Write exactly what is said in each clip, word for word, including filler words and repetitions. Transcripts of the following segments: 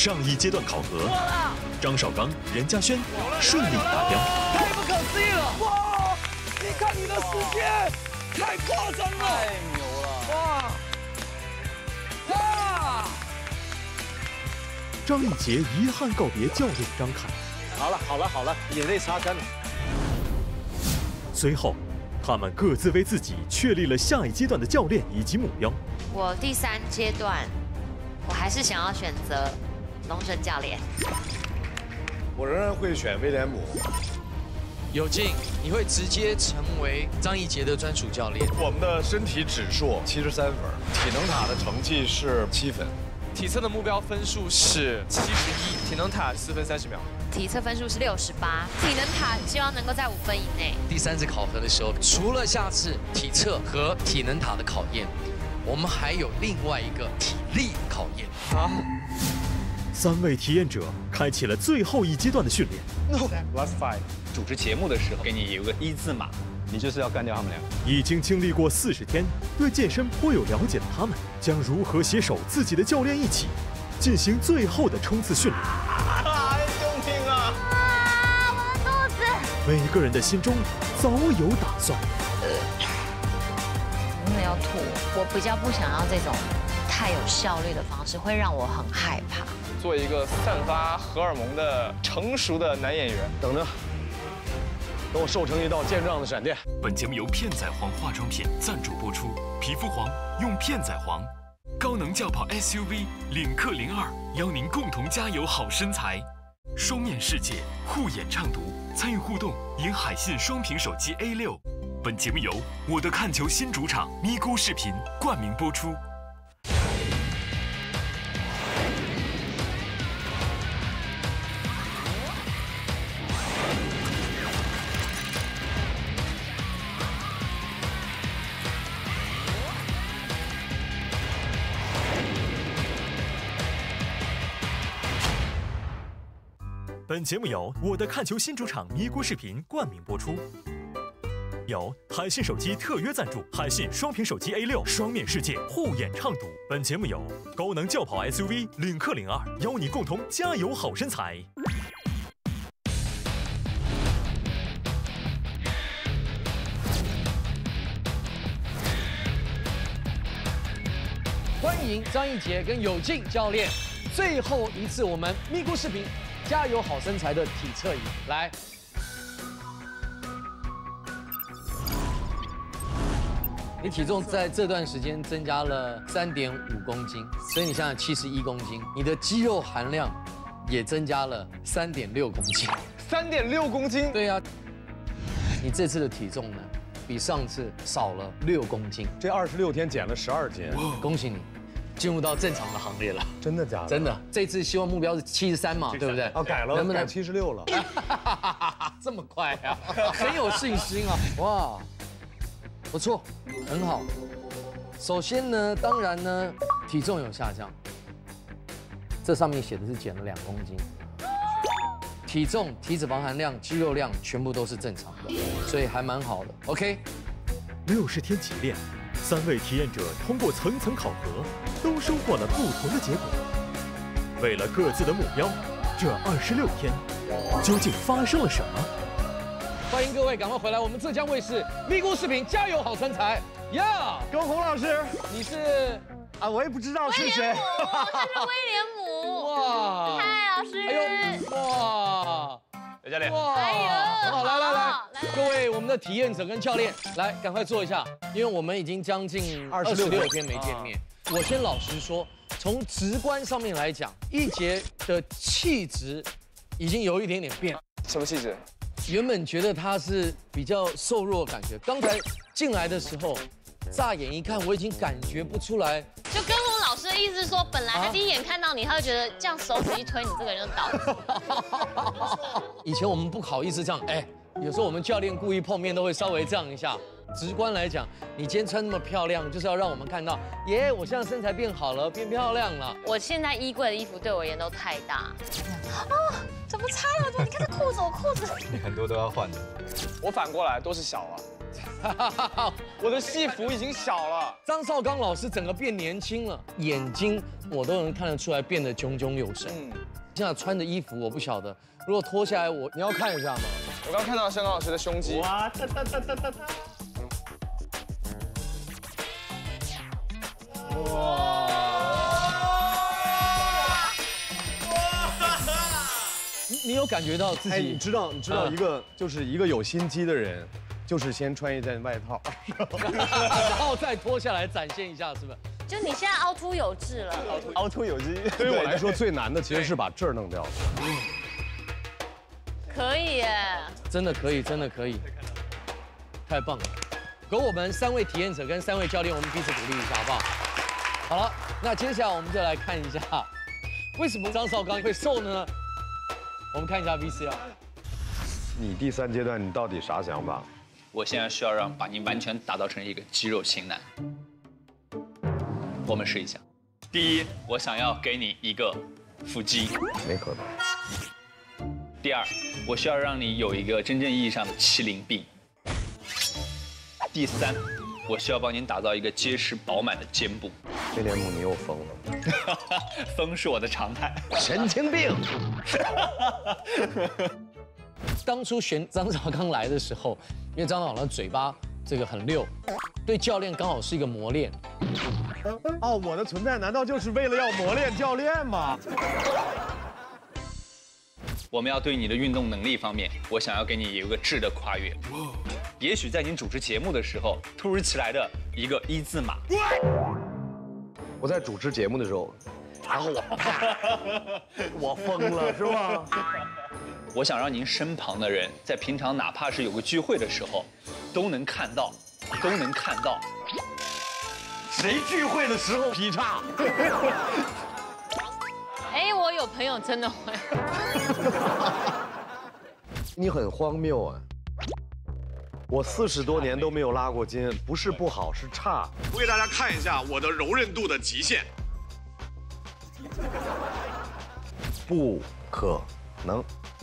上一阶段考核，张绍刚、任嘉轩顺利达标。 太不可思议了！哇，你看你的时间，太夸张了， 太牛了！ 哇哇！ 张艺杰遗憾告别教练张凯。 好了好了好了，眼泪擦干了。 随后，他们各自为自己确立了下一阶段的教练以及目标。 我第三阶段，我还是想要选择龙神教练。 我仍然会选威廉姆。 有劲，你会直接成为张艺杰的专属教练。 我们的身体指数七十三分，体能塔的成绩是七分。 体测的目标分数是七十一，体能塔四分三十秒。 体测分数是六十八，体能塔希望能够在五分以内。 第三次考核的时候，除了下次体测和体能塔的考验，我们还有另外一个体力考验。 啊！ 三位体验者开启了最后一阶段的训练。 No last five， 主持节目的时候给你有个一字马，你就是要干掉他们俩。 已经经历过四十天，对健身颇有了解的他们，将如何携手自己的教练一起，进行最后的冲刺训练。 啊，救命啊！ 啊，我的肚子！ 每个人的心中早有打算。 真的要吐，我比较不想要这种太有效率的方式，会让我很害怕。 做一个散发荷尔蒙的成熟的男演员。 等着，等我瘦成一道健壮的闪电。 本节目由片仔癀化妆品赞助播出，皮肤黄用片仔癀，高能轿跑 S U V 领克零二邀您共同加油好身材。双面世界护眼畅读，参与互动赢海信双屏手机 A 六。本节目由我的看球新主场咪咕视频冠名播出。 本节目由我的看球新主场咪咕视频冠名播出，由海信手机特约赞助，海信双屏手机 A 六双面世界护眼畅读。本节目由高能轿跑 S U V 领克零二邀你共同加油好身材。 欢迎张艺杰跟有劲教练，最后一次我们咪咕视频加油好身材的体测仪来。你体重在这段时间增加了三点五公斤，所以你现在七十一公斤，你的肌肉含量也增加了三点六公斤。 三点六公斤？ 对呀、啊，你这次的体重呢，比上次少了六公斤。 这二十六天减了十二斤， 恭喜你，进入到正常的行列了。 真的假的？ 真的，这次希望目标是七十三嘛，对不对？ 哦，改了， 能不能改七十六了？ 这么快啊，很有信心啊！哇，不错，很好。首先呢，当然呢，体重有下降，这上面写的是减了两公斤。体重、体脂肪含量、肌肉量全部都是正常的，所以还蛮好的。OK， 六十天起练，三位体验者通过层层考核，都收获了不同的结果。为了各自的目标，这二十六天究竟发生了什么？ 欢迎各位赶快回来，我们浙江卫视咪咕视频加油好身材呀！ 跟洪老师， 你是啊，我也不知道是谁。 他是威廉姆。 哇！ 嗨，老师。 哎呦，哇！ 刘教练， 哇！ 哎呦， 好，来来来好， 各位我们的体验者跟教练，来赶快坐一下，因为我们已经将近二十六天没见面。我先老实说，从直观上面来讲，一杰的气质已经有一点点变。 什么气质？ 原本觉得他是比较瘦弱的感觉，刚才进来的时候，乍眼一看，我已经感觉不出来。 就跟洪老师的意思是说，本来他第一眼看到你，他会觉得这样手指一推，你这个人就倒了。 以前我们不好意思这样，哎，有时候我们教练故意碰面都会稍微这样一下。直观来讲，你今天穿那么漂亮，就是要让我们看到，耶，我现在身材变好了，变漂亮了。 我现在衣柜的衣服对我而言都太大。哦，怎么拆了？你看这裤子，我裤子。 很多都要换的。 我反过来都是小啊， 我的戏服已经小了。 张绍刚老师整个变年轻了，眼睛我都能看得出来变得炯炯有神。嗯，现在穿的衣服我不晓得，如果脱下来我你要看一下吗？ 我刚看到香港老师的胸肌。哇哒哒哒哒哒哒。 哇！你你有感觉到自己？ 哎，你知道你知道一个就是一个有心机的人，就是先穿一件外套， 然后再脱下来展现一下，是不是？ 就你现在凹凸有致了。 凹凸有致。对于我来说最难的其实是把这儿弄掉。 可以耶， 真的可以，真的可以，太棒了！给我们三位体验者跟三位教练，我们彼此鼓励一下，好不好？好了，那接下来我们就来看一下，为什么张绍刚会瘦呢？我们看一下 V C R。 你第三阶段你到底啥想法？ 我现在需要让把你完全打造成一个肌肉型男。我们试一下。第一，我想要给你一个腹肌， 没可能。 第二，我需要让你有一个真正意义上的麒麟臂。第三，我需要帮您打造一个结实饱满的肩部。 威廉姆，你又疯了。 疯是我的常态。 神经病。当初选张绍刚来的时候，因为张绍刚的嘴巴这个很溜，对教练刚好是一个磨练。 哦，我的存在难道就是为了要磨练教练吗？ 我们要对你的运动能力方面，我想要给你有一个质的跨越。也许在您主持节目的时候，突如其来的一个一字马。 我在主持节目的时候，然后我啪，我疯了，是吧？ 我想让您身旁的人，在平常哪怕是有个聚会的时候，都能看到，都能看到。 谁聚会的时候劈叉？ 哎，我有朋友真的会。 你很荒谬啊！我四十多年都没有拉过筋，不是不好，是差。 我给大家看一下我的柔韧度的极限。 不可能。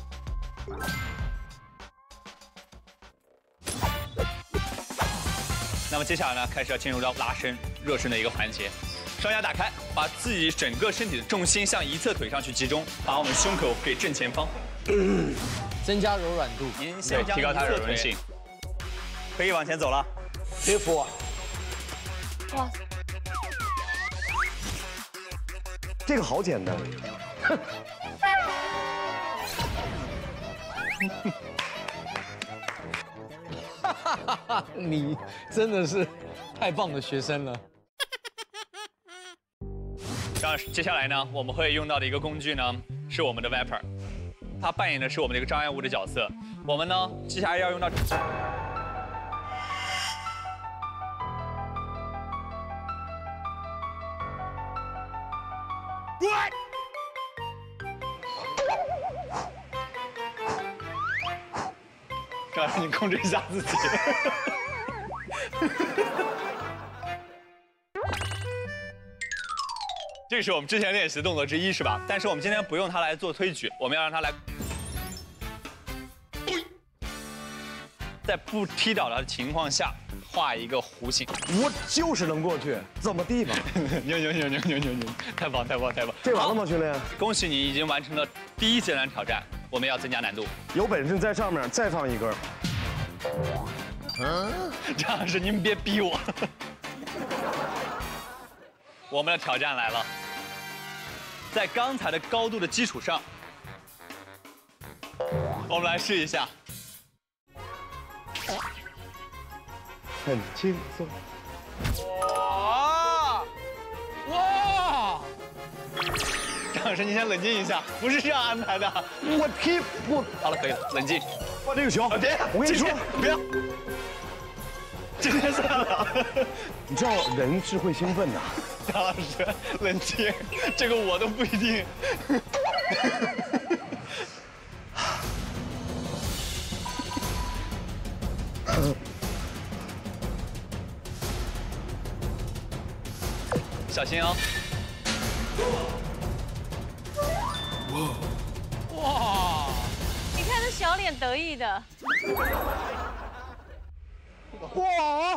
那么接下来呢，开始要进入到拉伸、热身的一个环节。双脚打开，把自己整个身体的重心向一侧腿上去集中，把我们胸口给正前方， 增加柔软度。 您先提高它的柔韧性，可以往前走了。 别扶我。 哇， 这个好简单。 你真的是太棒的学生了。 那接下来呢，我们会用到的一个工具呢，是我们的 Viper， 它扮演的是我们的一个障碍物的角色。我们呢，接下来要用到。张老师，你控制一下自己。这是我们之前练习的动作之一，是吧？但是我们今天不用它来做推举，我们要让它来，在不踢倒它的情况下画一个弧形。 我就是能过去，怎么地吧？ 牛牛牛牛牛牛牛！太棒太棒太棒！ 这完了吗，训练？ 恭喜你已经完成了第一阶段挑战，我们要增加难度。 有本事在上面再放一根。 嗯，张老师您别逼我。我们的挑战来了。在刚才的高度的基础上，我们来试一下。 很轻松。 哇哇！张老师，你先冷静一下，不是这样安排的。 我踢我好了，可以了，冷静。 换这个球。 别， 我跟你说， 不要。今天算了。 你知道人是会兴奋的。 张老师，冷静，这个我都不一定。小心哦！ 哇！你看这小脸得意的。 哇！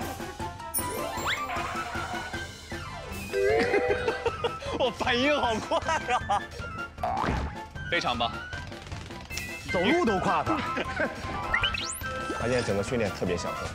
我反应好快啊！非常棒， 走路都跨他。 他现在整个训练特别享受。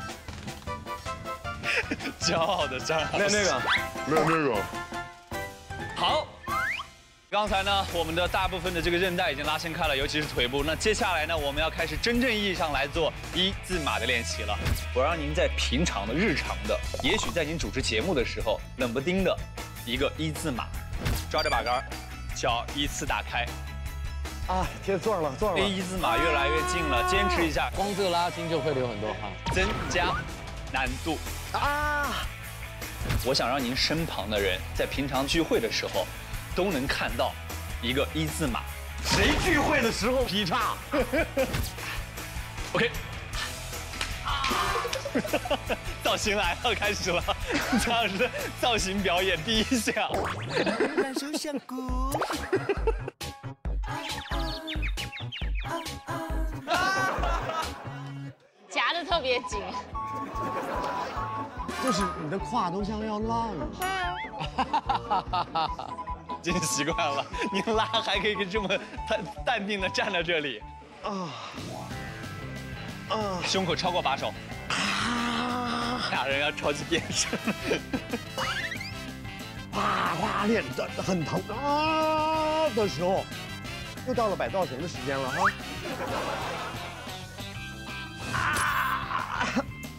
骄傲的张老师。 那那个，没有那个。 好。 刚才呢，我们的大部分的这个韧带已经拉伸开了，尤其是腿部。那接下来呢，我们要开始真正意义上来做一字马的练习了。我让您在平常的、日常的，也许在您主持节目的时候，冷不丁的一个一字马，抓着把杆，脚依次打开。 啊，贴钻了，钻了。 离一字马越来越近了，坚持一下。 光这个拉筋就会流很多汗。 增加难度啊！我想让您身旁的人在平常聚会的时候。 都能看到一个一字马， 谁聚会的时候劈叉 ？OK， 造型来了，开始了，张老师的造型表演第一项。 感受香菇。 夹得特别紧。 就是你的胯都像要烂了。已经习惯了，你拉还可以这么淡淡定的站在这里，啊啊，胸口超过把手，啊，俩人要超级变身， 哗哗练的很疼啊的时候，又到了摆造型的时间了哈。啊，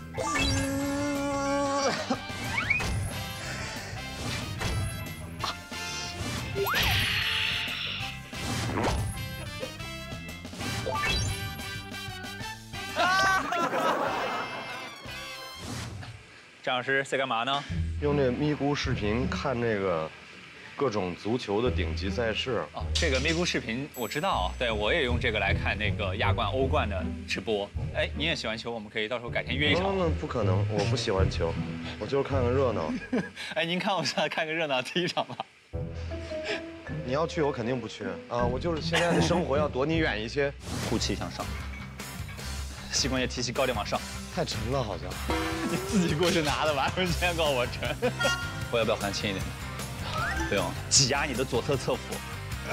张老师在干嘛呢？ 用这咪咕视频看这个各种足球的顶级赛事。 哦，这个咪咕视频我知道，对我也用这个来看那个亚冠、欧冠的直播。哎，你也喜欢球，我们可以到时候改天约一场。 那不可能，我不喜欢球，我就是看个热闹。 哎，您看我下来看个热闹踢一场吧。 你要去，我肯定不去啊！我就是现在的生活要躲你远一些。 呼气向上，膝关节提起高点往上。 太沉了，好像。 你自己过去拿的吧，为什么先告我沉？我要不要还轻一点？不用，挤压你的左侧侧腹。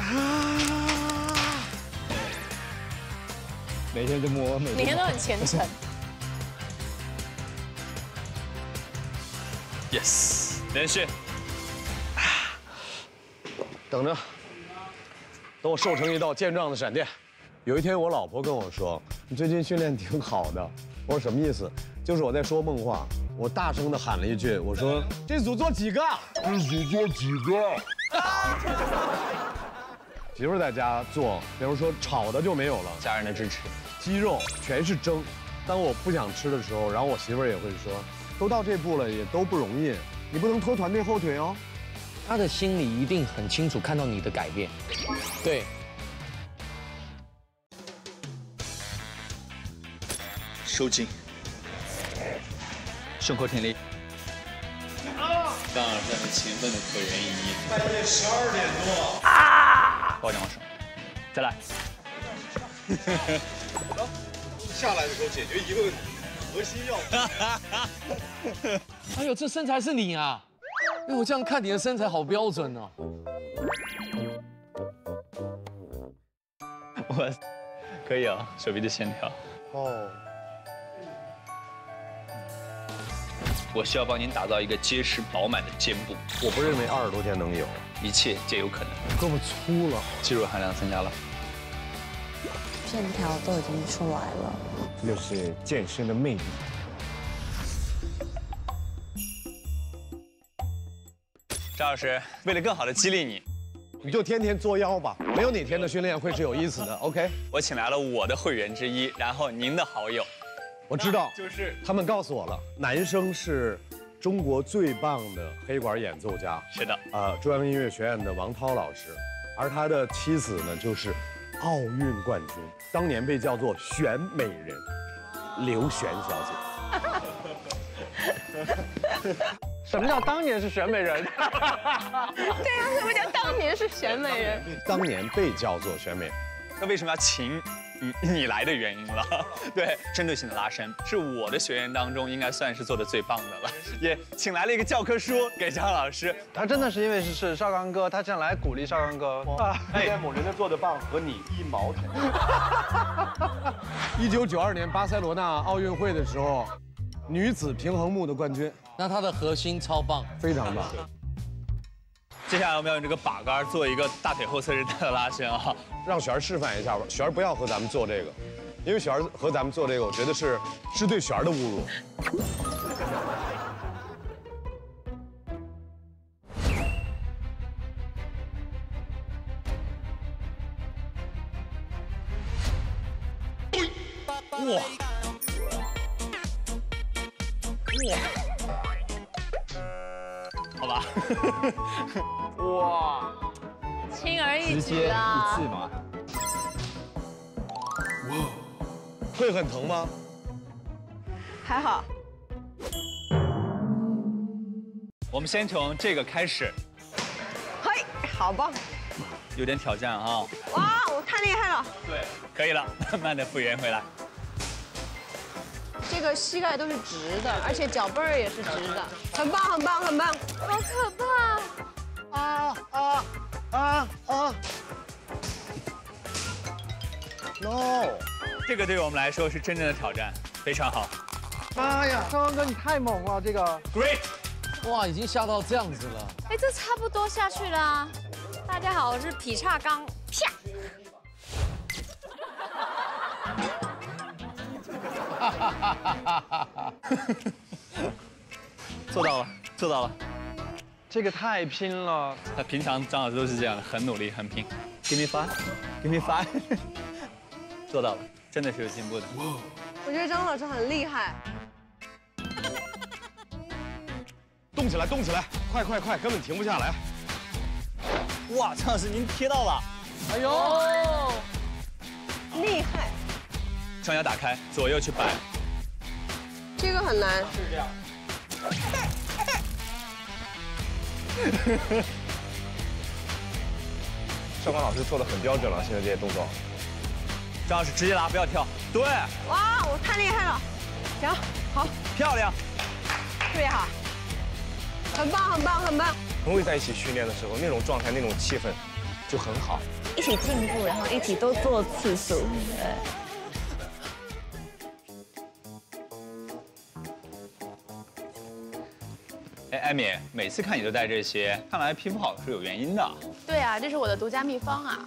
每天都摸， 每天都很虔诚。 Yes， 连续。 等着，等我瘦成一道健壮的闪电。有一天，我老婆跟我说：“你最近训练挺好的。”我说：“什么意思？”就是我在说梦话。我大声的喊了一句：“我说这组做几个？这组做几个？”媳妇在家做，比如说炒的就没有了， 家人的支持， 鸡肉全是蒸。当我不想吃的时候，然后我媳妇也会说：“都到这步了，也都不容易，你不能拖团队后腿哦。” 他的心里一定很清楚看到你的改变，对。 收紧，胸口挺立。当然，在很勤奋的可人一。 半夜十二点多。 啊！高点往上，再来。 下来的时候解决一个核心要务。哎呦，这身材是你啊！哎，我这样看你的身材好标准哦。 我可以啊，手臂的线条。哦。我需要帮您打造一个结实饱满的肩部。 我不认为二十多天能有， 一切皆有可能。 胳膊粗了， 肌肉含量增加了， 线条都已经出来了。 这就是健身的魅力。 张老师，为了更好的激励你， 你就天天作妖吧，没有哪天的训练会是有意思的。OK， 我请来了我的会员之一，然后您的好友。 我知道， 就是他们告诉我了，男生是中国最棒的黑管演奏家， 是的， 呃，中央音乐学院的王涛老师，而他的妻子呢，就是奥运冠军，当年被叫做选美人，刘璇小姐。什么叫当年是选美人？ 对啊，什么叫当年是选美人？ 当年被叫做选美， 那为什么要请你你来的原因了？对，针对性的拉伸是我的学员当中应该算是做的最棒的了，也请来了一个教科书给张老师。 他真的是因为是是少刚哥，他想来鼓励少刚哥。啊， 哎，某人家做的棒和你一毛钱。一九九二年巴塞罗那奥运会的时候，女子平衡木的冠军。 那她的核心超棒， 非常棒。 接下来我们要用这个把杆做一个大腿后侧韧带的拉伸啊， 让璇儿示范一下吧。璇儿不要和咱们做这个，因为璇儿和咱们做这个，我觉得是是对璇儿的侮辱。 哇！哇！好吧。 哇！ 轻而易举啊！ 一次嘛。 哇！会很疼吗？ 还好。 我们先从这个开始。 嘿，好棒！ 有点挑战啊！ 哇，我太厉害了！ 对，可以了，慢慢的复原回来。 这个膝盖都是直的，而且脚背儿也是直的，很棒，很棒，很棒！好可怕！ 啊啊啊啊 ！No， 这个对于我们来说是真正的挑战，非常好。 妈呀，少刚哥你太猛了，这个 Great！ 哇，已经下到这样子了。 哎，这差不多下去了啊。大家好，我是劈叉刚，啪！ 做到了，做到了。 这个太拼了。 那平常张老师都是这样的，很努力，很拼。Give me five, give me five。做到了，真的是有进步的。 我觉得张老师很厉害。 动起来，动起来，快快快，根本停不下来。 哇，张老师您贴到了。 哎呦， 厉害！ 双脚打开，左右去摆。 这个很难。 是这样。 少刚老师做的很标准了，现在这些动作。 张老师直接拉，不要跳。对。 哇，我太厉害了！行，好， 漂亮， 特别好，很棒，很棒，很棒。 同位在一起训练的时候，那种状态、那种气氛就很好。 一起进步，然后一起都做次数。对。 哎，艾米，每次看你都戴这些，看来皮肤好是有原因的。 对啊，这是我的独家秘方啊。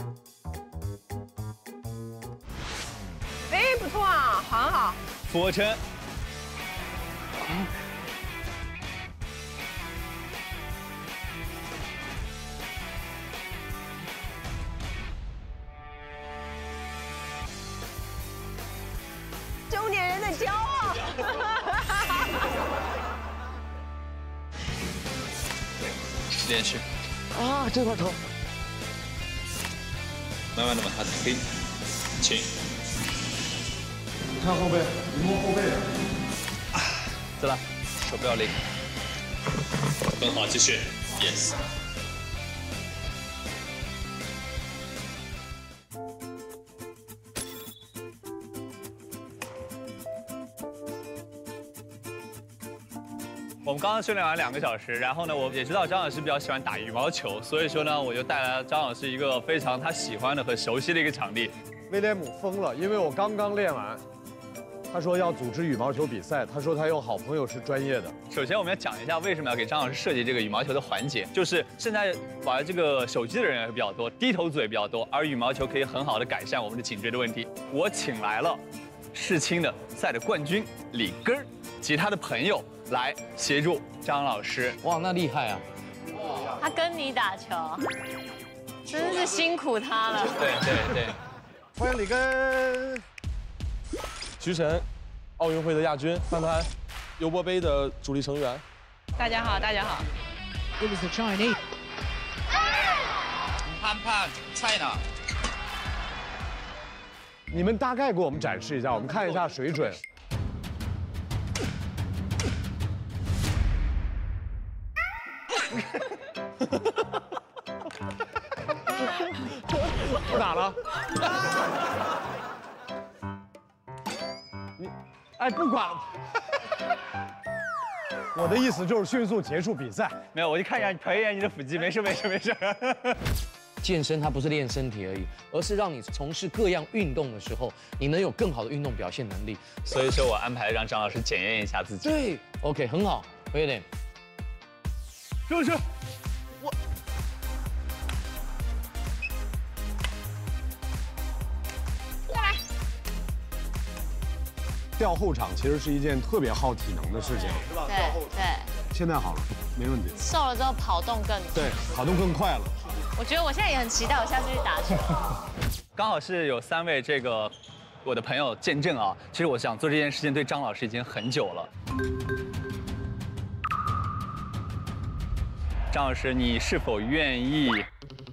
哎，不错啊，很好。 俯卧撑。嗯。 中年人的骄傲。 连续。 啊，这块疼。 慢慢的往下推，请。 看后背，你摸后背的。 啊，走了，手不要累。很好，继续 ，yes。我们刚刚训练完两个小时，然后呢，我也知道张老师比较喜欢打羽毛球，所以说呢，我就带来了张老师一个非常他喜欢的和熟悉的一个场地。 威廉姆疯了，因为我刚刚练完，他说要组织羽毛球比赛，他说他有好朋友是专业的。 首先我们要讲一下为什么要给张老师设计这个羽毛球的环节，就是现在玩这个手机的人也比较多，低头族也比较多，而羽毛球可以很好的改善我们的颈椎的问题。我请来了世青的赛的冠军李根儿及他的朋友来协助张老师。 哇，那厉害啊！ 他跟你打球，真是辛苦他了。 对对对， 欢迎李根。 徐晨，奥运会的亚军，潘潘，尤伯杯的主力成员。 大家好，大家好。 It was the Chinese. 潘潘 ，China。 你们大概给我们展示一下，我们看一下水准。 不打了。你，哎，不管了。我的意思就是迅速结束比赛。 没有，我就看一下瞥一眼你的腹肌，没事没事没事。 健身它不是练身体而已，而是让你从事各样运动的时候，你能有更好的运动表现能力。 所以说我安排让张老师检验一下自己。 对 ，OK， 很好，回点。 就是我。 过来。 调后场其实是一件特别耗体能的事情， 是吧？对对。 现在好了，没问题。 瘦了之后跑动更对，跑动更快了。 我觉得我现在也很期待，我下次去打球。 刚好是有三位这个我的朋友见证啊，其实我想做这件事情对张老师已经很久了。张老师，你是否愿意？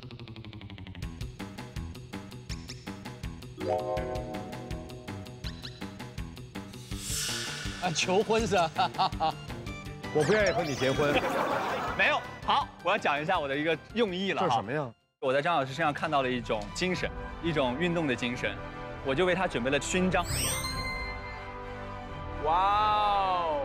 啊，求婚是吧？ 我不愿意和你结婚。 没有。好，我要讲一下我的一个用意了。 这是什么呀？ 我在张老师身上看到了一种精神，一种运动的精神，我就为他准备了勋章。哇哦！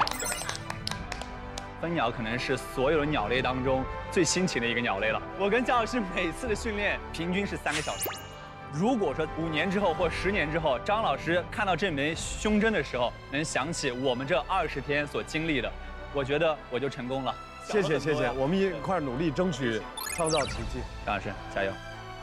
蜂鸟可能是所有的鸟类当中最新奇的一个鸟类了。我跟张老师每次的训练平均是三个小时。如果说五年之后或十年之后，张老师看到这枚胸针的时候，能想起我们这二十天所经历的，我觉得我就成功了。 谢谢谢谢，我们一块努力争取创造奇迹。 张老师加油！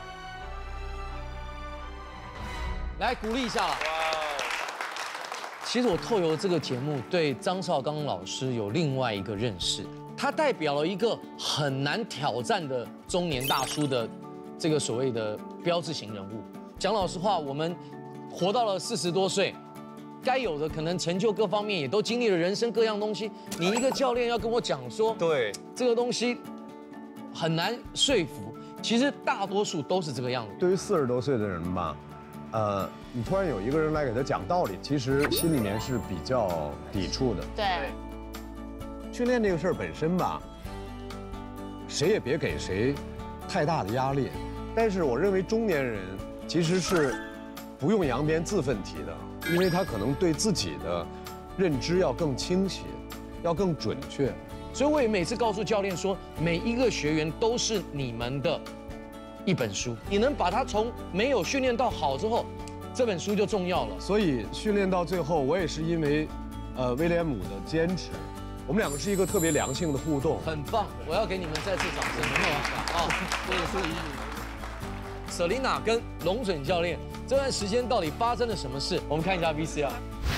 来鼓励一下了。其实我透由这个节目对张绍刚老师有另外一个认识，他代表了一个很难挑战的中年大叔的这个所谓的标志型人物。讲老实话，我们活到了四十多岁。该有的可能成就各方面也都经历了人生各样东西，你一个教练要跟我讲说， 对这个东西很难说服。其实大多数都是这个样子。 对于四十多岁的人吧，呃，你突然有一个人来给他讲道理，其实心里面是比较抵触的。 对。 训练这个事儿本身吧，谁也别给谁太大的压力。但是我认为中年人其实是不用扬鞭自奋蹄的。因为他可能对自己的认知要更清晰，要更准确， 所以我也每次告诉教练说，每一个学员都是你们的一本书，你能把他从没有训练到好之后，这本书就重要了。 所以训练到最后，我也是因为，呃，威廉姆的坚持，我们两个是一个特别良性的互动， 很棒，我要给你们再次掌声，很好啊！这也是舍琳娜跟龙准教练。这段时间到底发生了什么事？我们看一下 V C R。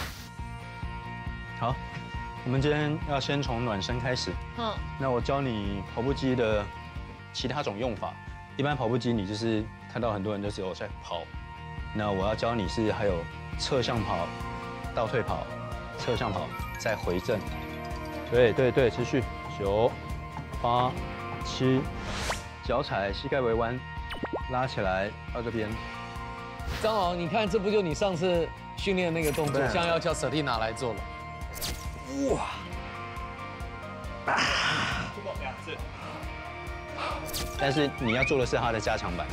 好，我们今天要先从暖身开始。嗯。那我教你跑步机的其他种用法。一般跑步机你就是看到很多人都只有在跑，那我要教你是还有侧向跑、倒退跑、侧向跑再回正。对对对，持续。九、八、七，脚踩膝盖微弯，拉起来到这边。 张豪，你看，这不就你上次训练那个动作，现在要叫舍蒂娜来做了。哇！ 啊！两次。 但是你要做的是他的加强版。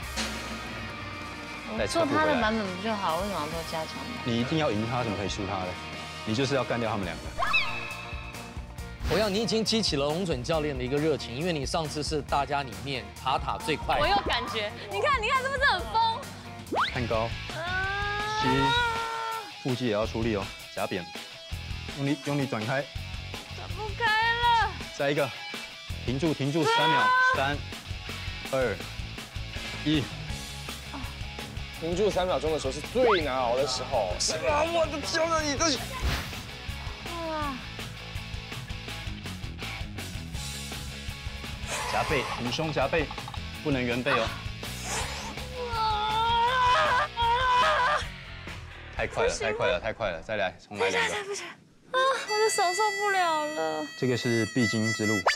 我做他的版本不就好？为什么要做加强版？ 你一定要赢他，怎么可以输他呢？你就是要干掉他们两个。 我要你已经激起了龙准教练的一个热情，因为你上次是大家里面爬塔最快。 我有感觉，你看，你看，是不是很疯？ 看高，吸，腹肌也要出力哦，夹扁，用力用力转开， 转不开了。 再一个，停住停住三秒，三，二，一。 停住三秒钟的时候是最难熬的时候。 是吗？我的天哪，你这…… 哇！ 夹背，女胸夹背，不能圆背哦。太快了，太快了，太快了！再来，重来两个。 不行，啊，我的手受不了了。 这个是必经之路。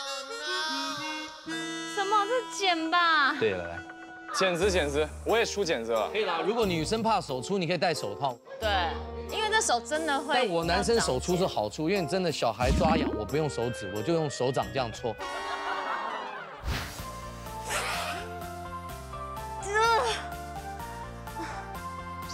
什么？这剪吧？ 对了，来。 剪子，剪子，我也出剪子了。 可以啦，如果女生怕手粗，你可以戴手套。 对，因为这手真的会。 但我男生手粗是好处，因为真的小孩抓痒，我不用手指，我就用手掌这样搓。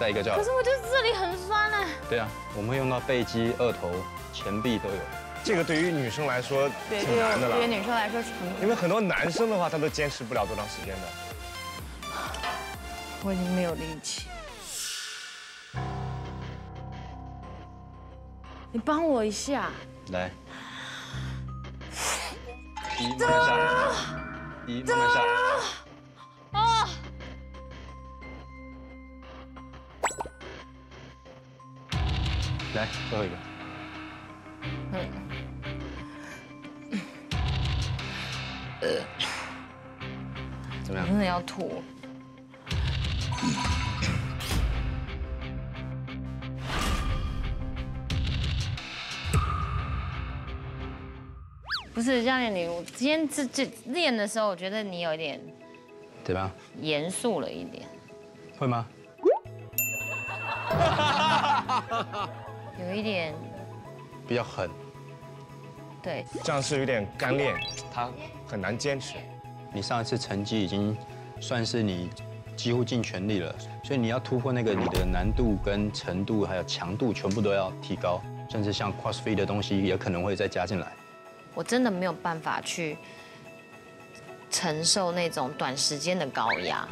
再一个就好。 可是我觉得这里很酸哎。 对啊，我们会用到背肌、二头、前臂都有。 这个对于女生来说对， 挺难的了。 对于女生来说是很。 因为很多男生的话，他都坚持不了多长时间的。 我已经没有力气。你帮我一下。 来。一慢慢下来。一慢慢下来。 啊！ 来，最后一个。 嗯。 呃。怎么样？ 我真的要吐。 不是教练，你我今天这这练的时候，我觉得你有一点对吧？ 严肃了一点。 会吗？ 有一点。 比较狠。 对。 这样是有点干练，他很难坚持。 你上一次成绩已经算是你几乎尽全力了，所以你要突破那个你的难度跟程度还有强度全部都要提高，甚至像 CrossFit 的东西也可能会再加进来。 我真的没有办法去承受那种短时间的高压，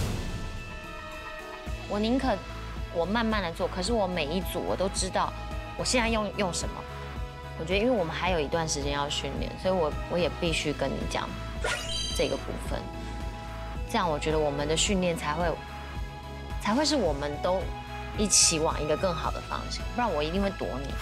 我宁可我慢慢的做，可是我每一组我都知道我现在用用什么。我觉得因为我们还有一段时间要训练，所以我我也必须跟你讲这个部分，这样我觉得我们的训练才会才会是我们都一起往一个更好的方向，不然我一定会躲你。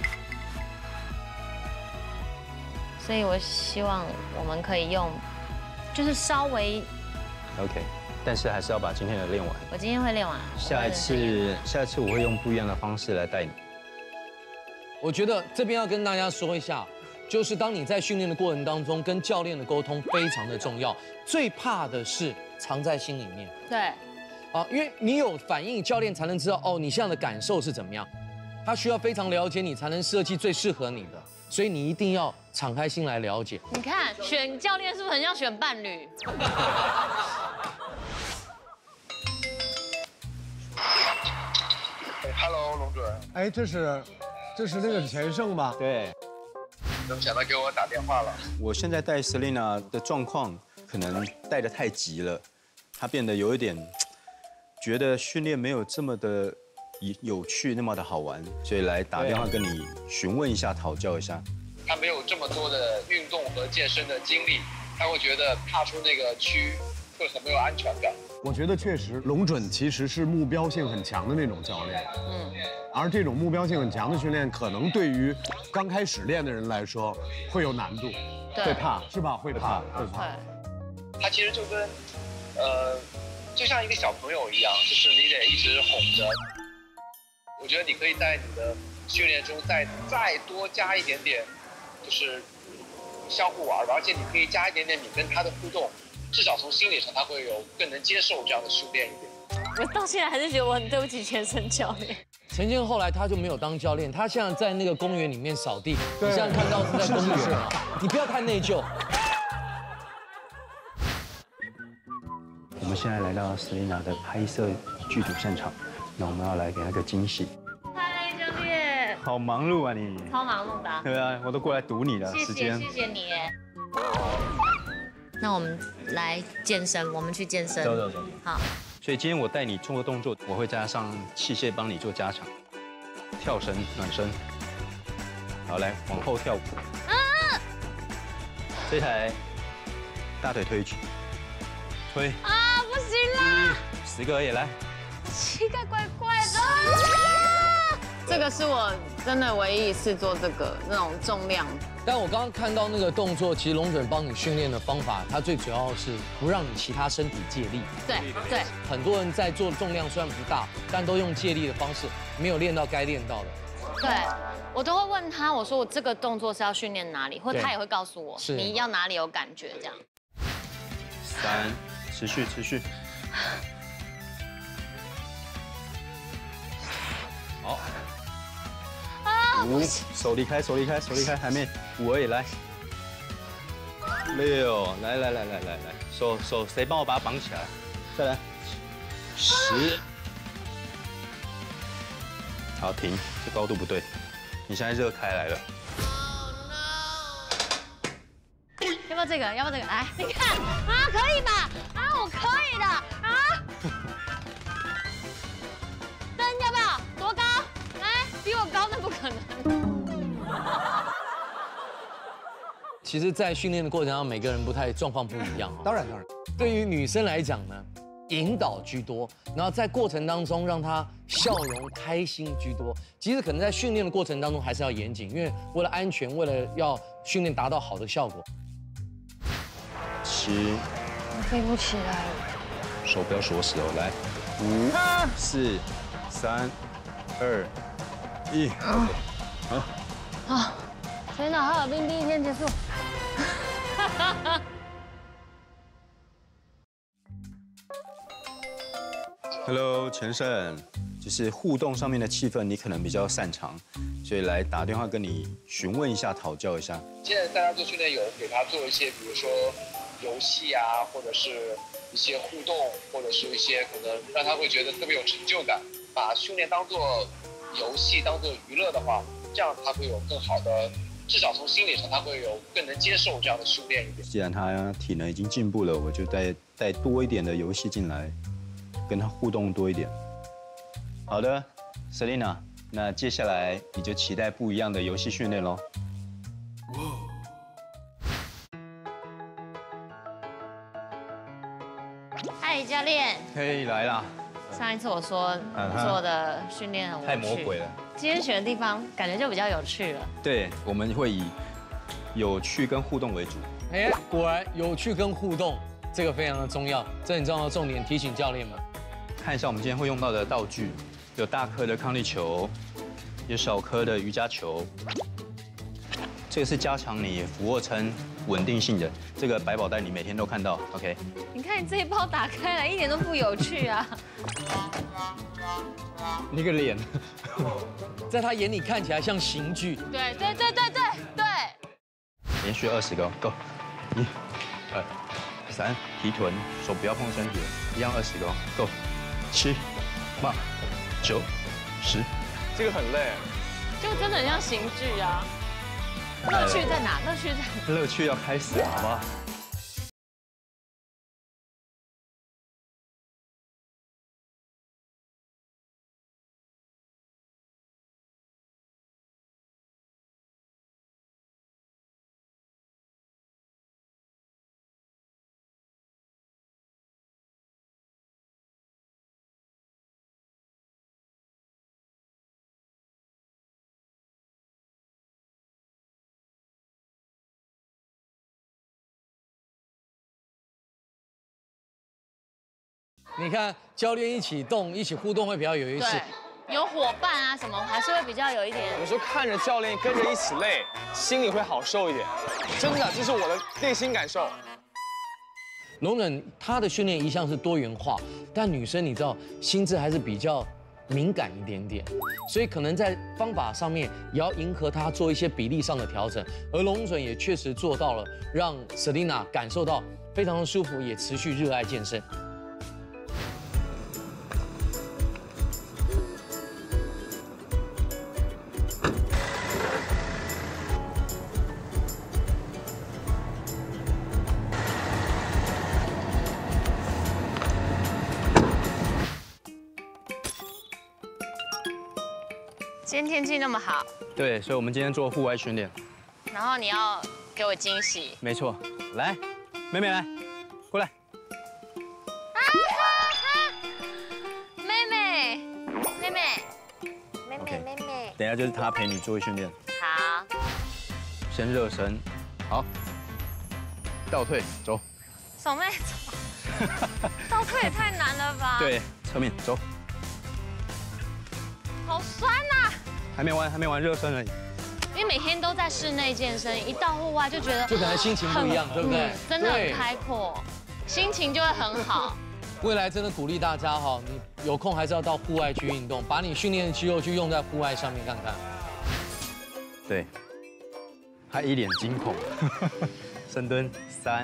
所以我希望我们可以用，就是稍微 OK， 但是还是要把今天的练完。 我今天会练完。 下一次，下一次我会用不一样的方式来带你。 我觉得这边要跟大家说一下，就是当你在训练的过程当中，跟教练的沟通非常的重要。最怕的是藏在心里面。 对。 啊，因为你有反应，教练才能知道哦，你现在的感受是怎么样。他需要非常了解你，才能设计最适合你的。所以你一定要敞开心来了解。 你看，选教练是不是很像选伴侣？ 哎 ，Hello， 龙准。 哎，这是，这是那个钱胜吧？ 对。 怎么想到给我打电话了？ 我现在带 Selina 的状况可能带得太急了，她变得有一点觉得训练没有这么的有趣，那么的好玩，所以来打电话跟你询问一下，讨教一下。 他没有这么多的运动和健身的经历，他会觉得踏出那个区会很没有安全感。 我觉得确实，龙准其实是目标性很强的那种教练，嗯，而这种目标性很强的训练，可能对于刚开始练的人来说会有难度，会怕是吧？会怕，会怕。 他其实就跟，呃，就像一个小朋友一样，就是你得一直哄着。我觉得你可以在你的训练中再再多加一点点，就是相互玩吧，而且你可以加一点点你跟他的互动。至少从心理上，他会有更能接受这样的训练一点。 我到现在还是觉得我很对不起健身教练。 陈建后来他就没有当教练，他现在在那个公园里面扫地。你现在看到是在公园啊，你不要太内疚。 我们现在来到 Selina 的拍摄剧组现场，那我们要来给她个惊喜。 嗨，教练。 好忙碌啊你。 超忙碌的、啊。 对啊，我都过来堵你了， 谢谢时间。 谢谢你。那我们来健身，我们去健身。 走走走。 好。 所以今天我带你做个动作，我会加上器械帮你做加强。跳绳、暖身。好，来往后跳。啊！这台大腿推举，推。 啊，不行啦！ 十个而已，来。 膝盖怪怪的。啊、 这个是我真的唯一一次做这个那种重量。 但我刚刚看到那个动作，其实龙准帮你训练的方法，它最主要是不让你其他身体借力。 对对。 很多人在做重量虽然不大，但都用借力的方式，没有练到该练到的。 对，我都会问他，我说我这个动作是要训练哪里，或他也会告诉我你要哪里有感觉这样。 三，持续持续。好。五，手离开，手离开，手离开，还没，五而已，来。六，来来来来来来，手手谁帮我把它绑起来？再来。十， 好，停，这高度不对，你现在热开来了。 要不要这个？要不要这个？来，你看啊，可以吧？啊，我可以的啊。灯要不要？多高？来，比我高那不可能。 其实，在训练的过程中，每个人不太状况不一样。当然，当然。对于女生来讲呢，引导居多，然后在过程当中让她笑容开心居多。其实可能在训练的过程当中还是要严谨，因为为了安全，为了要训练达到好的效果。 七， 我飞不起来了。 手不要锁死哦，来，五、四、三、二、一，好。 好，天哪，哈尔滨第一天结束。 Hello， 钱胜，就是互动上面的气氛，你可能比较擅长，所以来打电话跟你询问一下，讨教一下。 现在大家做训练有人给他做一些，比如说游戏啊，或者是一些互动，或者是一些可能让他会觉得特别有成就感。把训练当做游戏，当做娱乐的话，这样他会有更好的，至少从心理上他会有更能接受这样的训练一点。 既然他体能已经进步了，我就带带多一点的游戏进来。跟他互动多一点。好的 ，Selina， 那接下来你就期待不一样的游戏训练喽。 嗨，教练。 嘿，来啦。 上一次我说做的训练很无趣， 太魔鬼了。 今天选的地方感觉就比较有趣了。 对，我们会以有趣跟互动为主。 哎，果然有趣跟互动，这个非常的重要，这很重要的重点，提醒教练们。 看一下我们今天会用到的道具，有大颗的抗力球，有小颗的瑜伽球。这个是加强你俯卧撑稳定性的，这个百宝袋你每天都看到 ，OK？ 你看你这一包打开来一点都不有趣啊！ 你个脸， 在他眼里看起来像刑具。 对对对对对对。 连续二十个 ，Go！ 一、二、三，提臀，手不要碰身体，一样二十个 ，Go！ 七、八、九、十， 这个很累， 就真的很像刑具啊！乐趣在哪？乐趣在哪？ 乐趣要开始了，好不好？ 你看教练一起动，一起互动会比较有意思。 对，有伙伴啊什么，还是会比较有一点。 有时候看着教练跟着一起累，心里会好受一点。真的，这是我的内心感受。 容忍他的训练一向是多元化，但女生你知道心智还是比较敏感一点点，所以可能在方法上面也要迎合她做一些比例上的调整。而龙准也确实做到了，让 Selina 感受到非常的舒服，也持续热爱健身。 今天天气那么好， 对，所以我们今天做户外训练。 然后你要给我惊喜。 没错，来，妹妹来，过来。 啊哈！妹妹，妹妹，妹妹，妹妹。 等一下就是他陪你做训练。 好。 先热身，好。倒退，走。 手妹走。倒退也太难了吧？ 对，侧面走。 好酸呐！ 还没完，还没完，热身而已。 因为每天都在室内健身，一到户外就觉得就可能心情不一样，对不对？ 真的很开阔，心情就会很好。 未来真的鼓励大家哈，你有空还是要到户外去运动，把你训练的肌肉去用在户外上面看看。 对，他一脸惊恐。深蹲三，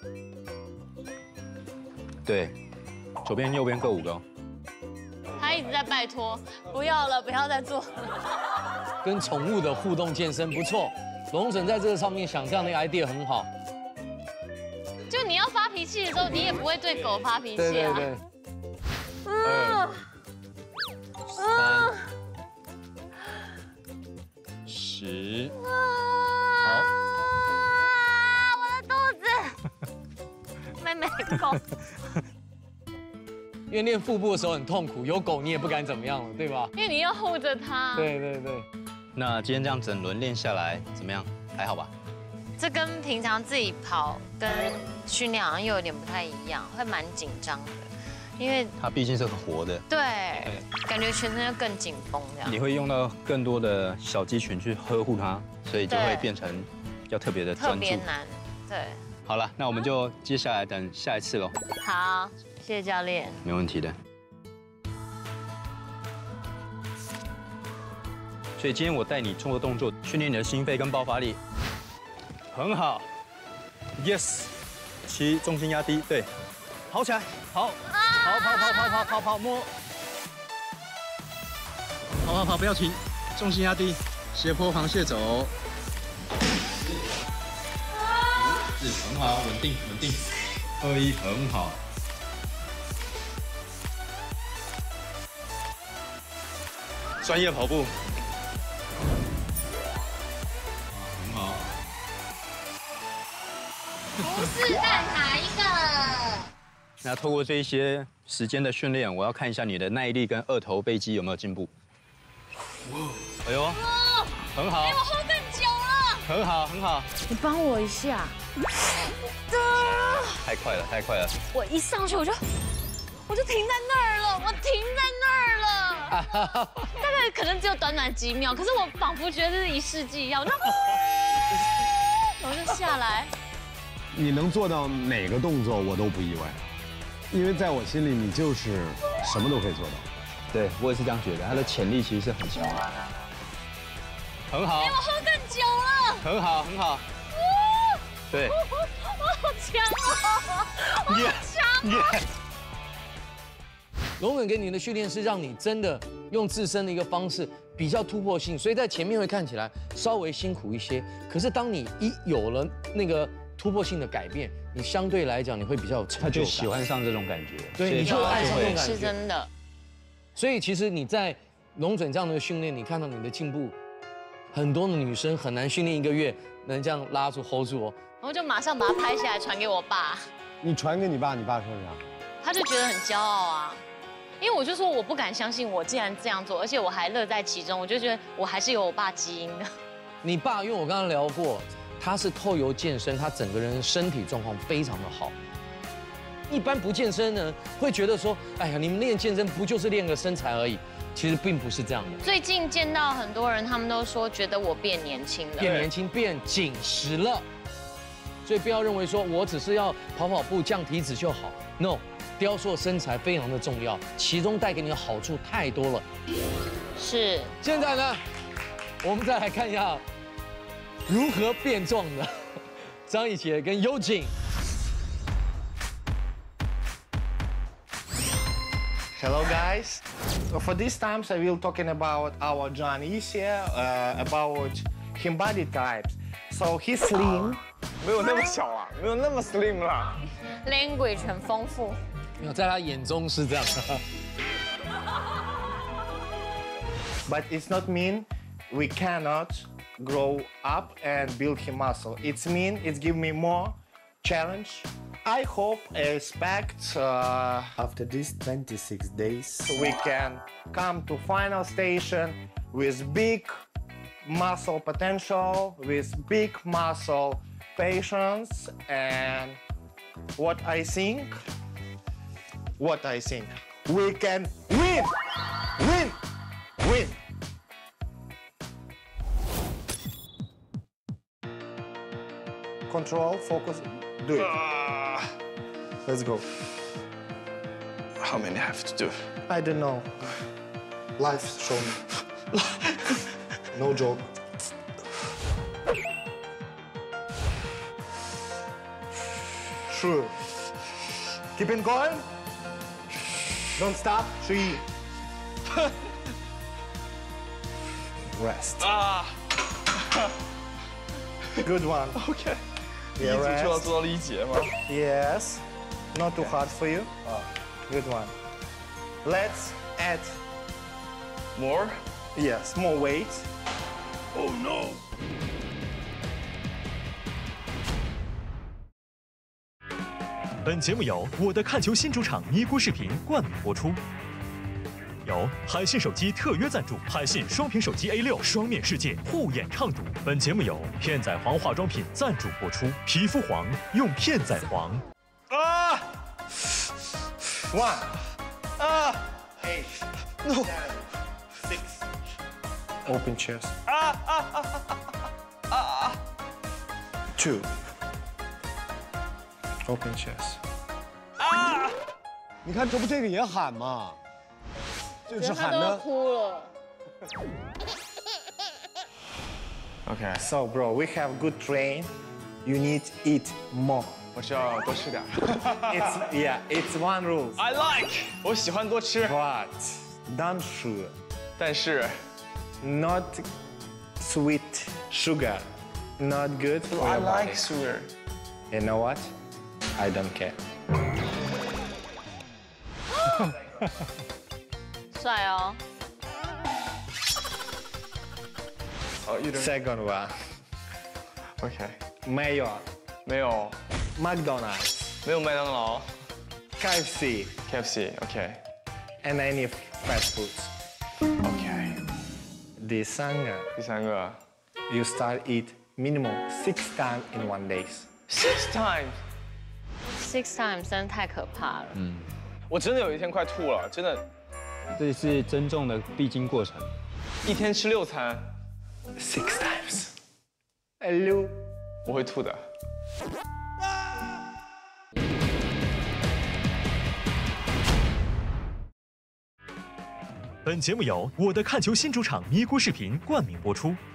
对，左边右边各五个。 他一直再拜托，不要了，不要再做。 跟宠物的互动健身不错，龙准在这个上面想这样的 idea 很好。 就你要发脾气的时候，你也不会对狗发脾气啊。 对对对。二、三、十。好。 我的肚子。妹妹狗。 因为练腹部的时候很痛苦，有狗你也不敢怎么样了，对吧？ 因为你要护着它。 对对对。 那今天这样整轮练下来怎么样？还好吧？ 这跟平常自己跑跟训练好像又有点不太一样，会蛮紧张的，因为它毕竟是个活的。 对，感觉全身就更紧绷这样。 你会用到更多的小肌群去呵护它，所以就会变成要特别的专注。 特别难，对。 好了，那我们就接下来等下一次喽。 好，谢谢教练。 没问题的。所以今天我带你做动作，训练你的心肺跟爆发力，很好 ，yes， 七，重心压低，对，跑起来，跑，跑跑跑跑跑跑跑摸，跑跑跑不要停，重心压低，斜坡螃蟹走，是很好，稳定稳定，二一很好。专业跑步。 不是蛋挞一个。 那透过这一些时间的训练，我要看一下你的耐力跟二头背肌有没有进步。哎呦，很好。 哎，我喝更久了。 很好，很好。 你帮我一下。 太快了，太快了。 我一上去我就我就停在那儿了，我停在那儿了。大概可能只有短短几秒，可是我仿佛觉得是一世纪一样，我就我就下来。 你能做到哪个动作我都不意外，因为在我心里你就是什么都可以做到。 对我也是这样觉得，他的潜力其实是很强的。很好。 哎，我喝更久了。 很好，很好。对。 我好强哦！我好强哦！ 龙滚给你的训练是让你真的用自身的一个方式比较突破性，所以在前面会看起来稍微辛苦一些。可是当你一有了那个突破性的改变，你相对来讲你会比较有成就感， 他就喜欢上这种感觉， 对，你就爱上这种感觉， 是真的。 所以其实你在龙准这样的训练，你看到你的进步，很多的女生很难训练一个月能这样拉住 hold 住哦。 然后就马上把它拍下来传给我爸。 你传给你爸，你爸说啥？ 他就觉得很骄傲啊，因为我就说我不敢相信我竟然这样做，而且我还乐在其中，我就觉得我还是有我爸基因的。 你爸，因为我刚刚聊过，他是透由健身，他整个人身体状况非常的好。一般不健身呢，会觉得说，哎呀，你们练健身不就是练个身材而已？其实并不是这样的。 最近见到很多人，他们都说觉得我变年轻了， 变年轻，变紧实了。所以不要认为说我只是要跑跑步降体脂就好 ，no， 雕塑身材非常的重要，其中带给你的好处太多了。 是。 现在呢，我们再来看一下如何变壮的张以杰跟尤景。 Hello guys. For this times I will talking about our John Ishe, uh, about his body types. So he's slim. 没有那么小啊，没有那么 slim 啦。 Language 很丰富。 没有，在他眼中是这样。 But it's not mean we cannot grow up and build him muscle. It's mean it's give me more challenge. I hope, I expect uh, after these twenty-six days we can come to final station with big muscle potential, with big muscle patience, and what I think, what I think, we can win, win, win. Control, focus, do it. Uh, Let's go. How many I have to do? I don't know. Life show me. No joke. Sure. Keep it going. Don't stop. Three, Rest. 啊 Good one. OK。第一 Yeah, 组就要 rest. 做到了一节吗 Yes. Not too hard for you. Good one. Let's add more. Yes, more weight. Oh no. 本节目由我的看球新主场尼姑视频冠名播出，由海信手机特约赞助，海信双屏手机 A 六双面世界护眼畅读。本节目由片仔癀化妆品赞助播出，皮肤黄用片仔癀。 啊 One. 啊 Eight. No. Six. Open chest. 啊啊啊啊啊 Two. Open chest. 啊！ 你看，这不这个也喊吗？这是喊的。 哭了。 Okay. So, bro, we have good train. You need eat more. 我需要多吃点。 It's yeah, it's one rule. I like. 我喜欢多吃。 But don't sugar. 但是 not sweet sugar. Not good for I your body. like sugar. You know what? I don't care. 帅哦。 哦，一人。 Second one. OK。 Mayo. 没有。 McDonald's. 没有麦当劳。 K F C. K F C. OK。 And any fast foods. OK。 第三个。 第三个。 You start eat minimum six times in one day. Six times. Six times 真的太可怕了。 嗯。我真的有一天快吐了，真的。 这是增重的必经过程。 一天吃六餐。 Six times. Hello. 我会吐的。 本节目由我的看球新主场尼姑视频冠名播出。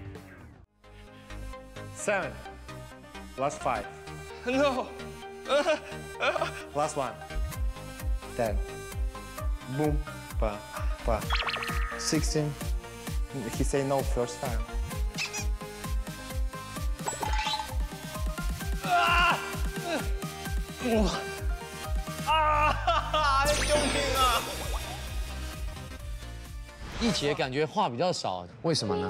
Seven. Last five. No. Last one. Ten. Boom. Pa. Pa. Sixteen. He say no first time. 啊！哇！啊！救命啊！ 一节感觉话比较少，为什么呢？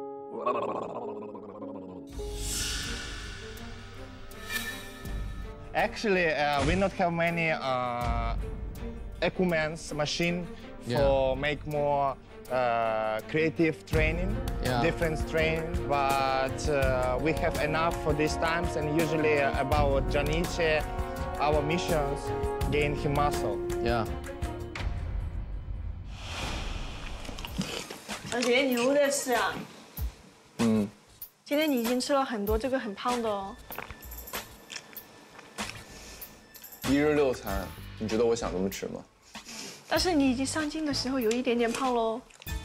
Actually, uh, we not have many uh, equipments, machine for Yeah. make more uh, creative training, Yeah. different training. But uh, we have enough for these times, and usually about Janice, our missions gain him muscle. Yeah. 而且牛的是啊， 嗯， 今天你已经吃了很多这个很胖的哦。 一日六餐，你觉得我想这么吃吗？ 但是你已经上镜的时候有一点点胖喽。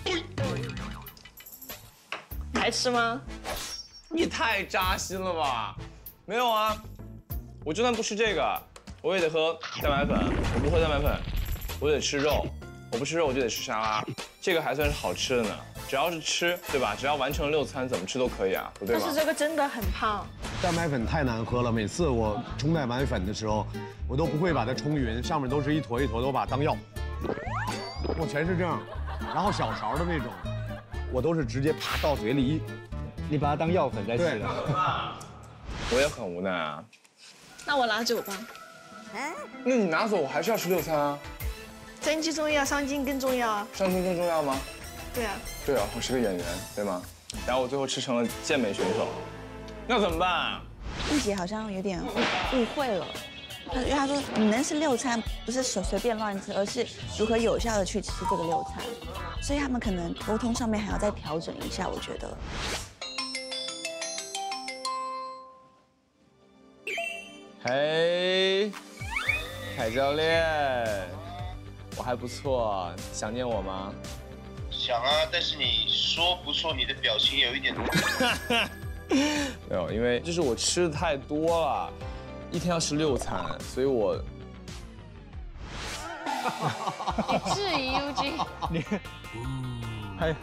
你还吃吗？ 你太扎心了吧？没有啊，我就算不吃这个，我也得喝蛋白粉。我不喝蛋白粉，我得吃肉。我不吃肉，我就得吃沙拉。这个还算是好吃的呢。只要是吃，对吧？只要完成六餐，怎么吃都可以啊，不对吗？ 但是这个真的很胖。 蛋白粉太难喝了，每次我冲蛋白粉的时候，我都不会把它冲匀，上面都是一坨一坨的，我把它当药。我全是这样，然后小勺的那种，我都是直接啪到嘴里一， 你把它当药粉在吃的。 我也很无奈啊。 那我拿走吧。 那你拿走，我还是要吃六餐啊。 增肌重要，上镜更重要啊。 上镜更重要吗？ 对啊。 对啊，我是个演员，对吗？然后我最后吃成了健美选手，那怎么办啊？ 玉姐好像有点误误会了，她因为她说你能吃六餐，不是随随便乱吃，而是如何有效的去吃这个六餐，所以他们可能沟通上面还要再调整一下，我觉得。 嘿，凯教练，我还不错，想念我吗？ 想啊，但是你说不错，你的表情有一点。 没有，因为就是我吃的太多了，一天要吃六餐，所以我你质疑 Eugene？ 你还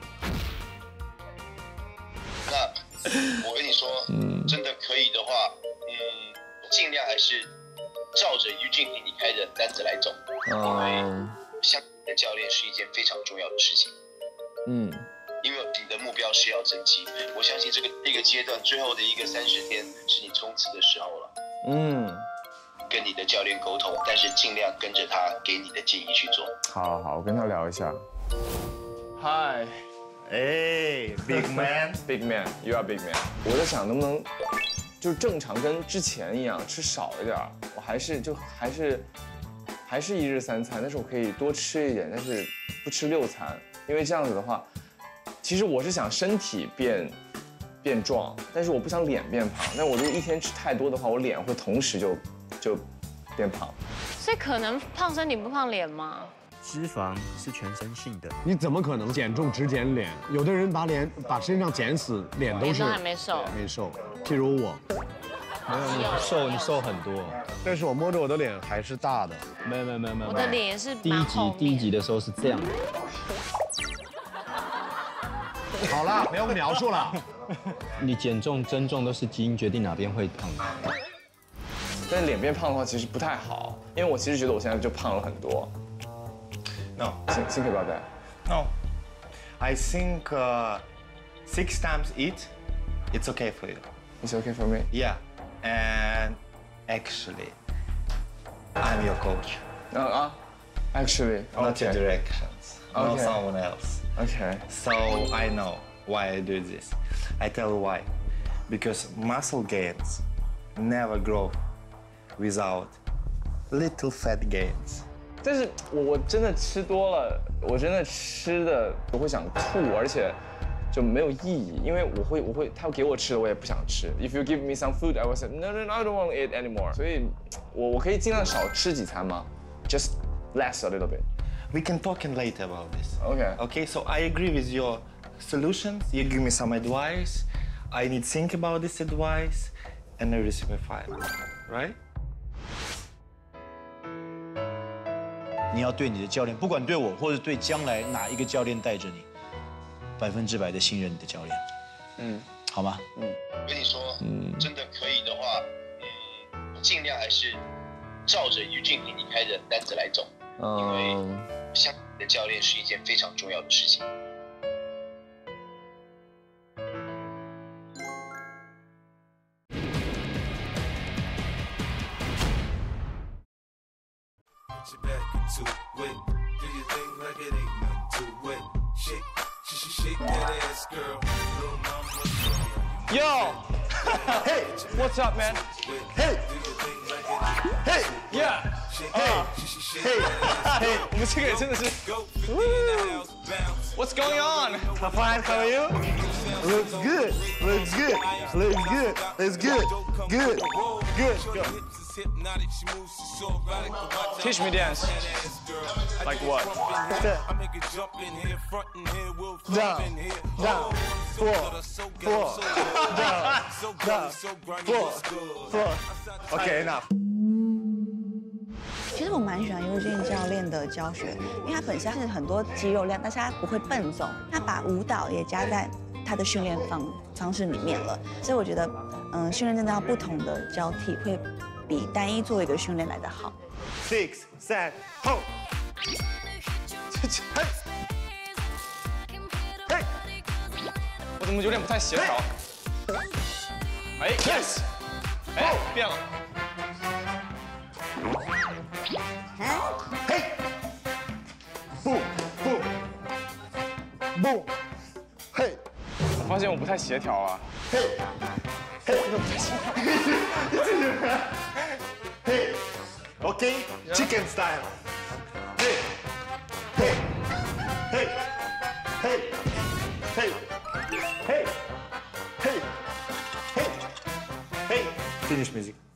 那我跟你说，真的可以的话，嗯，尽量还是照着Eugene给你开的单子来走，因为相的教练是一件非常重要的事情。 嗯。 因为你的目标是要增肌，我相信这个这个阶段最后的一个三十天是你冲刺的时候了。 嗯， 跟你的教练沟通，但是尽量跟着他给你的建议去做。 好好好，我跟他聊一下。 Hi， 哎 ，Big Man，Big Man，You are Big Man。我在想能不能就正常跟之前一样吃少一点，我还是就还是还是一日三餐，但是我可以多吃一点，但是不吃六餐，因为这样子的话。 其实我是想身体变变壮，但是我不想脸变胖。但我如果一天吃太多的话，我脸会同时就就变胖。 所以可能胖身体不胖脸吗？ 脂肪是全身性的， 你怎么可能减重只减脸？有的人把脸把身上减死，脸都是脸都还没瘦， 没瘦。譬如我， 没有你瘦，你瘦很多， 但是我摸着我的脸还是大的。 没有没有没有没有， 我的脸也是第一集第一集的时候是这样的。 好了，不用描述了。 你减重、增重都是基因决定哪边会胖。 但是脸变胖的话，其实不太好，因为我其实觉得我现在就胖了很多。 No, think, think about that. No, I think uh, six times eat, it's okay for you. It's okay for me. Yeah, and actually, I'm your coach. Uh, uh actually, not okay. your directions, okay. not someone else. Okay. So I know why I do this. I tell you why. Because muscle gains never grow without little fat gains. 但是我我真的吃多了，我真的吃的我会想吐，而且就没有意义，因为我会我会他给我吃的我也不想吃。If you give me some food, I will say no no no I don't want to eat anymore. 所以我我可以尽量少吃几餐吗 ？Just less a little bit. We can talk in later about this. Okay. Okay, so I agree with your solutions. You give me some advice. I need to think about this advice, and everything will be fine, right? 你要对你的教练，不管对我或者对将来哪一个教练带着你，百分之百的信任你的教练。 嗯， 好吗？ 嗯，我跟你说，嗯，真的可以的话，嗯，尽量还是照着Eugene给你开的单子来走。 因为相的教练是一件非常重要的事情。 Yo, hey, what's up, man? Hey, hey, yeah. Hey, hey, hey, 我们这个人真的是 What's going on? Fine, how are you? Looks good, looks good, looks good, looks good, good, good, good. Teach me dance. Like what? Down, down, four, four, down, down, four, four. Okay, enough. 其实我蛮喜欢Eugene教练的教学，因为他本身是很多肌肉量，但是他不会笨重，他把舞蹈也加在他的训练方方式里面了，所以我觉得，嗯，训练真的要不同的交替，会比单一做一个训练来得好。 Six, seven, hold. 嘿，我怎么有点不太协调？哎 ，yes， 哎，变了。 嘿，不不不，嘿， 我发现我不太协调啊。 嘿，嘿，嘿 ，OK， chicken style。嘿，嘿，嘿，嘿，嘿，嘿，嘿，嘿，嘿 ，finish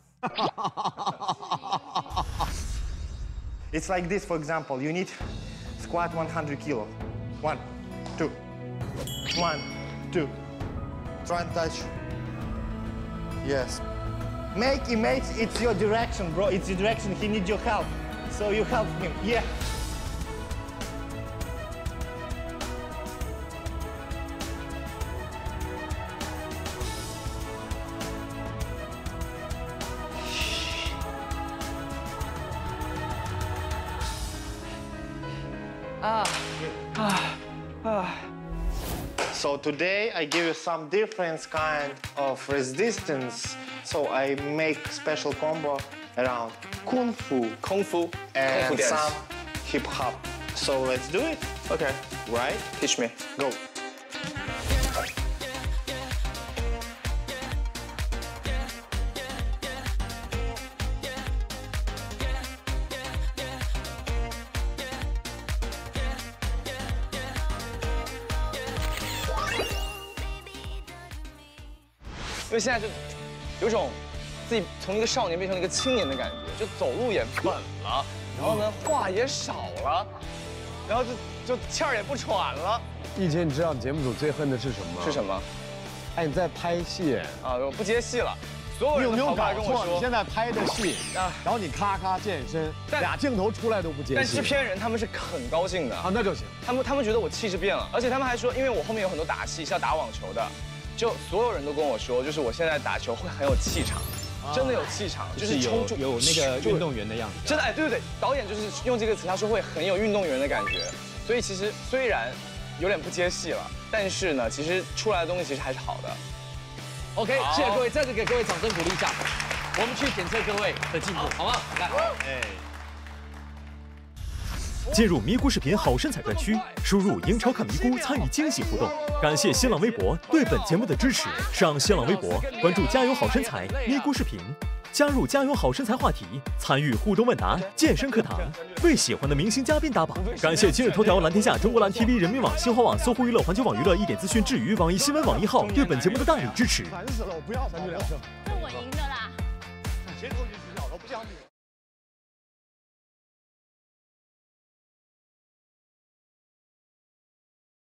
music。It's like this, for example, you need squat one hundred kilo. One, two, one, two. Try and touch. Yes. Make image, it's your direction, bro. It's your direction. He needs your help. So you help him. Yeah. Ah. Ah. Ah. So today I give you some different kind of resistance. So I make special combo around kung fu, kung fu, and kung fu dance. some hip hop. So let's do it. Okay. Right? Teach me. Go. 因为现在就有种自己从一个少年变成了一个青年的感觉，就走路也稳了，然后呢话也少了，然后就就气儿也不喘了。 易杰，你知道节目组最恨的是什么吗？ 是什么？ 哎，你在拍戏啊，我不接戏了。所有人你有没有搞错？ 跟我说， 你现在拍的戏啊，然后你咔咔健身，俩镜头出来都不接戏。 但制片人他们是很高兴的啊，那就行。 他们他们觉得我气质变了，而且他们还说，因为我后面有很多打戏是要打网球的。就所有人都跟我说，就是我现在打球会很有气场，真的有气场，就是有冲有那个运动员的样子。 真的哎，对对对，导演就是用这个词，他说会很有运动员的感觉。所以其实虽然有点不接戏了，但是呢，其实出来的东西其实还是好的。 OK， 谢谢各位，再次给各位掌声鼓励一下。我们去检测各位的进步，好吗？来，哎。 进入咪咕视频好身材专区，输入“英超看咪咕”参与惊喜互动。感谢新浪微博对本节目的支持，上新浪微博关注“加油好身材”咪咕视频，加入“加油好身材”话题，参与互动问答、健身课堂，为喜欢的明星嘉宾打榜。感谢今日头条、蓝天下、中国蓝 T V、人民网、新华网、搜狐娱乐、环球网娱乐、一点资讯、智娱、网易新闻、网易号对本节目的大力支持。 烦死了，我不要三局两胜。 是我赢的啦。 谁投进学校？我不想比。